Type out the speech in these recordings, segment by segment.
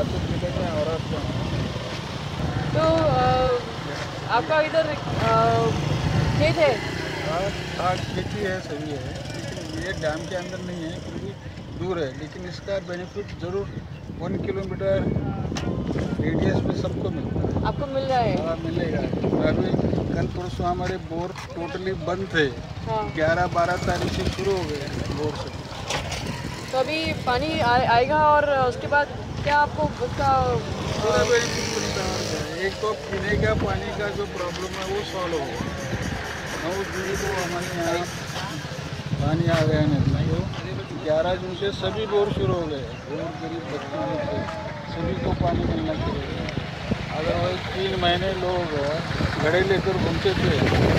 लातूर जिले के औरत से हूँ। तो आपका इधर खेत है? हाँ, खेती है, सभी है, लेकिन ये डैम के अंदर नहीं है, फिर भी दूर है, लेकिन इसका बेनिफिट ज़रूर 1 किलोमीटर रेडियस में सबको मिलता है। आपको मिल रहा है? हाँ, मिलेगा। अभी कल परसों हमारे बोर टोटली बंद थे। हाँ। 11-12 तारीख से शुरू हो गए बोर से। तो अभी पानी आएगा और उसके बाद क्या आपको उसका पूरा बेनिफिट मिलता है। एक तो पीने का पानी का जो प्रॉब्लम है वो सॉल्व हो गया। 9 जून को हमारे यहाँ पानी आ गया नहीं, तो 11 जून से सभी बोर शुरू हो गए। बोर गरीब बच्चों से सभी को पानी मिलना शुरू हो गया। अदरवाइज 3 महीने लोग घड़े लेकर घूमते थे।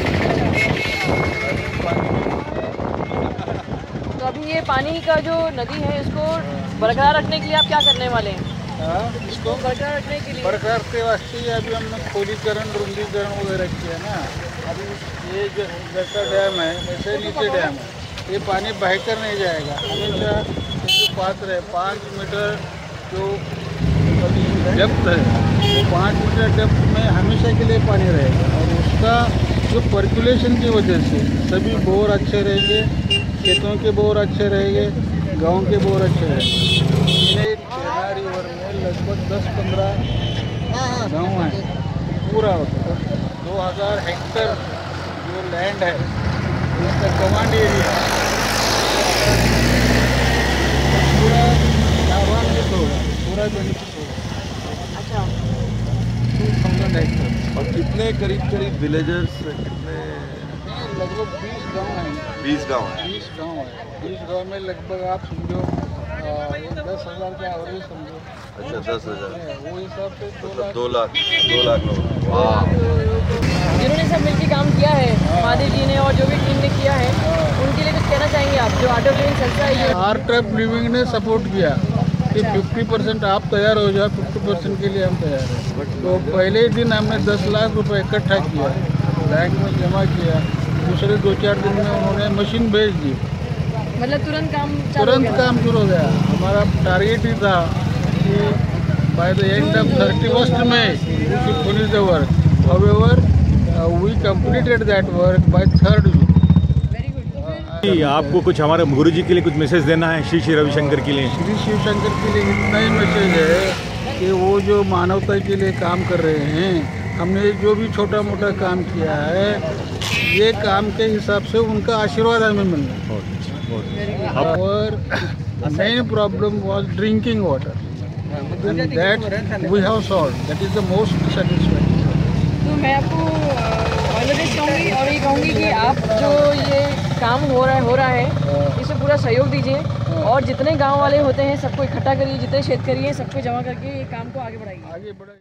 तो अभी ये पानी का जो नदी है इसको बरकरार रखने के लिए आप क्या करने वाले हैं? इसको बरकरार रखने के लिए बरकरार के वास्ते ही अभी हमने खोलीकरण, रुंदीकरण वगैरह किया ना। अभी ये जो जैसा डैम है वैसे नीचे डैम है, ये पानी बहकर नहीं जाएगा। हमेशा जो पात्र है 5 मीटर जो डेप्थ है, वो 5 मीटर डेप्थ में हमेशा के लिए पानी रहेगा। और उसका जो पर्कुलेशन की वजह से सभी बोर अच्छे रहेंगे, खेतों के बोर अच्छे रहेंगे, गांव के बोर अच्छे रहेंगे। चेनार रिवर में लगभग 10-15 गाँव हैं, पूरा 2000 हेक्टर जो लैंड है इसका कमांड एरिया पूरा लाभान्वित होगा, पूरा बेनिफिट होगा। अच्छा, 2000 हेक्टर। और कितने करीब विलेजर्स, कितने? लगभग 20 गांव हैं। 20 गाँव हैं। 20 गाँव है। 20 गाँव में लगभग आप समझो 10,000 के एवरेज समझो। अच्छा, 10,000, वो हिसाब से मतलब 2 लाख लोग। वाह। जिन्होंने सब मिलकर काम किया है, महादेव जी ने और जो भी टीम ने किया है, उनके लिए कुछ कहना चाहेंगे आप? जो ऑटो ट्रेन संस्था है, आर-ट्रैप लिविंग ने सपोर्ट किया कि 50% आप तैयार हो जाओ, 50% के लिए हम तैयार हैं। तो पहले ही दिन हमने 10 लाख रुपए इकट्ठा किया, बैंक में जमा किया। दूसरे 2-4 दिन में उन्होंने मशीन भेज दी, मतलब तुरंत काम शुरू हो गया। हमारा टारगेट ही था कि by the end of 31 May we should finish the work. However, we completed that work by 3rd June. आपको कुछ हमारे गुरुजी के लिए कुछ मैसेज देना है? श्री श्री रविशंकर के लिए? श्री शिवशंकर के लिए इतना ही मैसेज है कि वो जो मानवता के लिए काम कर रहे हैं, हमने जो भी छोटा मोटा काम किया है, ये काम के हिसाब से उनका आशीर्वाद हमें मिल रहा है। और main problem was drinking water, and that we have solved. That is the most satisfying. तो मैं आपको ऑल द बेस्ट कहूँगी और ये कहूँगी कि आप जो ये काम हो रहा है इसमें पूरा सहयोग दीजिए और जितने गांव वाले होते हैं सबको इकट्ठा करिए, जितने क्षेत्रकारी हैं सबको जमा करके ये काम को आगे बढ़ाइए।